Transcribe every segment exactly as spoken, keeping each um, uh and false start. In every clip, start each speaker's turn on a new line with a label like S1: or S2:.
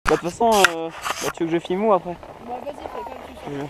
S1: Bah de toute façon, euh, bah, tu veux que je filme où après?
S2: Bah vas-y, fais comme tu veux.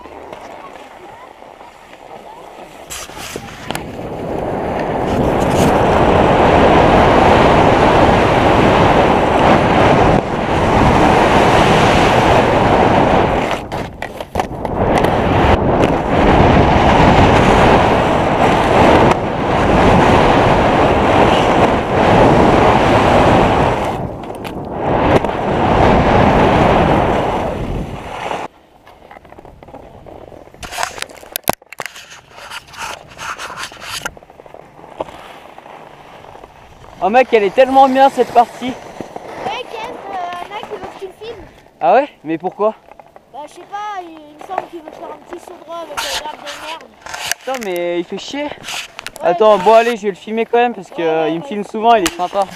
S1: Oh mec, elle est tellement bien cette partie.
S2: Hey Kev, euh, mec, il veut que tu le filmes.
S1: Ah ouais? Mais pourquoi?
S2: Bah je sais pas, il, il me semble qu'il veut te faire un petit saut de avec la grappe de merde.
S1: Putain mais il fait chier.
S2: Ouais,
S1: Attends,
S2: bah...
S1: bon allez, je vais le filmer quand même parce qu'il
S2: Ouais, ouais,
S1: me
S2: ouais.
S1: filme souvent, il est sympa.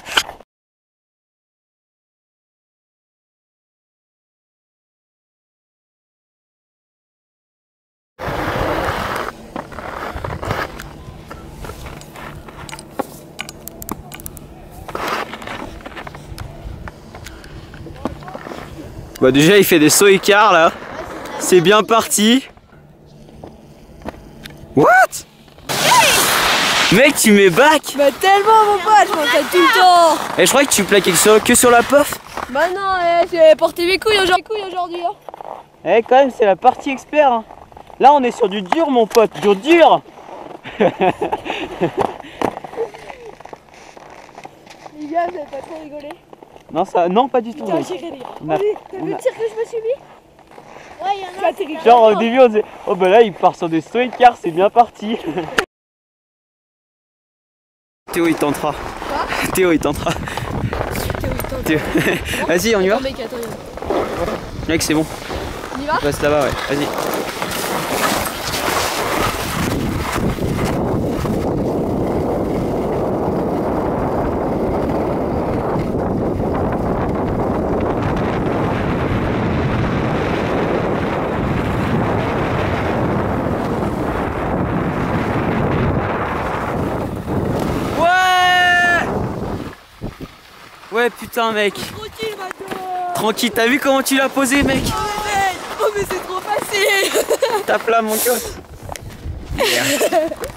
S1: Bah déjà il fait des sauts écarts là. C'est bien parti. What? Mec, tu mets back.
S3: Bah tellement mon pote, je m'entraîne tout le temps.
S1: Et je crois que tu plaquais que sur, que sur la puff.
S3: Bah non, eh, j'ai porté mes couilles aujourd'hui. Hein.
S1: Eh quand même c'est la partie expert hein. Là on est sur du dur mon pote, dur dur.
S3: Les gars, vous avez pas trop rigolé?
S1: Non ça, non pas du tout.
S3: Putain,
S1: Mec.
S3: j'ai rire.
S1: On a-
S3: T'as
S1: on
S3: vu
S1: a-
S3: le tir que je me suis mis?
S2: Ouais, il y en a
S3: Ça
S2: un,
S3: terrible.
S2: c'est
S1: Genre au début on disait oh bah là il part sur des sauts écarts, c'est bien parti. Théo il tentera.
S3: Quoi?
S1: Théo il tentera. Théo. Vas-y on y va.
S3: Attends, mec, attends.
S1: Mec c'est bon.
S3: On y va?
S1: Reste là-bas ouais, vas-y. Ouais putain mec.
S3: Tranquille maintenant.
S1: Tranquille, t'as vu comment tu l'as posé mec?
S3: Oh mais mec, oh mais c'est trop facile.
S1: Tape là mon gosse. Merde.